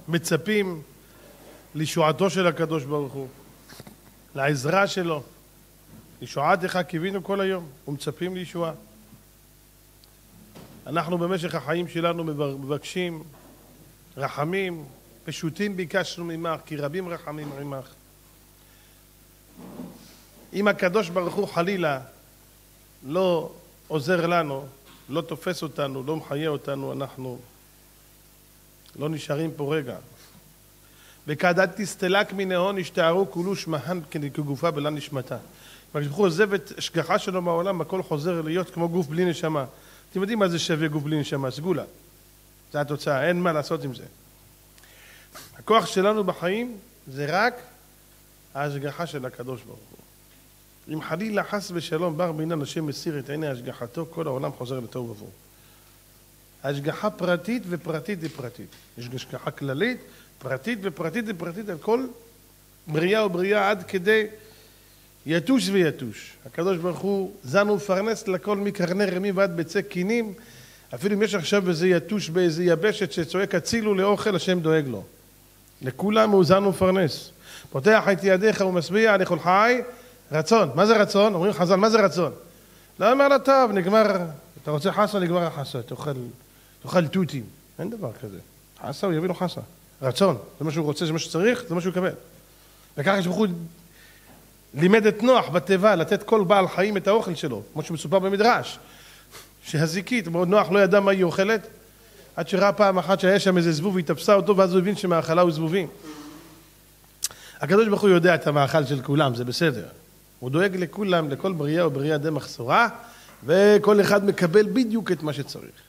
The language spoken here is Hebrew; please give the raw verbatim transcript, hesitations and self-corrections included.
מצפים לישועתו של הקדוש ברוך הוא, לעזרה שלו. ישועתך קיווינו כל היום, ומצפים לישועה. אנחנו במשך החיים שלנו מבקשים רחמים, פשוטים ביקשנו ממך, כי רבים רחמים ממך. אם הקדוש ברוך הוא חלילה לא עוזר לנו, לא תופס אותנו, לא מחיה אותנו, אנחנו לא נשארים פה רגע. וכעדת תסתלק מנהון השתערו כולו שמהן כגופה בלה נשמתה. הקדוש ברוך הוא עוזב את השגחה שלו מהעולם, הכל חוזר להיות כמו גוף בלי נשמה. אתם יודעים מה זה שווה גוף בלי נשמה? סגולה. זה התוצאה, אין מה לעשות עם זה. הכוח שלנו בחיים זה רק ההשגחה של הקדוש ברוך הוא. אם חלילה חס ושלום בר בינן השם מסיר את עיני השגחתו, כל העולם חוזר לתוהו ובוהו. השגחה פרטית ופרטית ופרטית. יש השגחה כללית, פרטית ופרטית ופרטית על כל בריאה ובריאה עד כדי יתוש ויתוש. הקדוש ברוך הוא זן ומפרנס לכל מקרני רמים ועד ביצי קינים. אפילו אם יש עכשיו איזה יתוש באיזה יבשת שצועק הצילו לאוכל, השם דואג לו. לכולם הוא זן ומפרנס. פותח את ידיך ומשביע לכל חי רצון. מה זה רצון? אומרים חז"ל, מה זה רצון? לא אומר לו, טוב, נגמר, אתה רוצה חסה, נגמר החסה, תאכל, תאכל תותים. אין דבר כזה. חסה, הוא יביא לו חסה. רצון, זה מה שהוא רוצה, זה מה שצריך, זה מה שהוא יקבל. וככה יש בחור לימד את נוח בתיבה, לתת כל בעל חיים את האוכל שלו, כמו שמסופר במדרש. שהזיקית, נוח לא ידע מה היא אוכלת, עד שראה פעם אחת שהיה שם איזה זבוב, היא תפסה אותו, ואז הוא הבין שמאכלה הוא זבובים. הקדוש ברוך הוא יודע את המאכל של כולם, זה בסדר. הוא דואג לכולם, לכל בריאה ובריאה די מחסורה, וכל אחד מקבל בדיוק את מה שצריך.